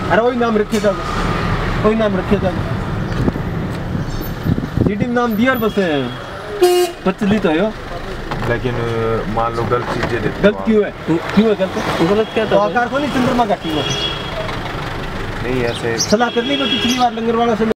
अरे वही नाम रखे था, वही नाम रखे था। सीडी में नाम दिया और बस प्रचलित है। लेकिन मान लो गलत चीजें देते। गलत क्यों है? क्यों है गलत? गलत क्या था? आकार को नहीं चंद्रमा घाटी में नहीं ऐसे सलाह कर ली पिछली बार लंगर वाला से।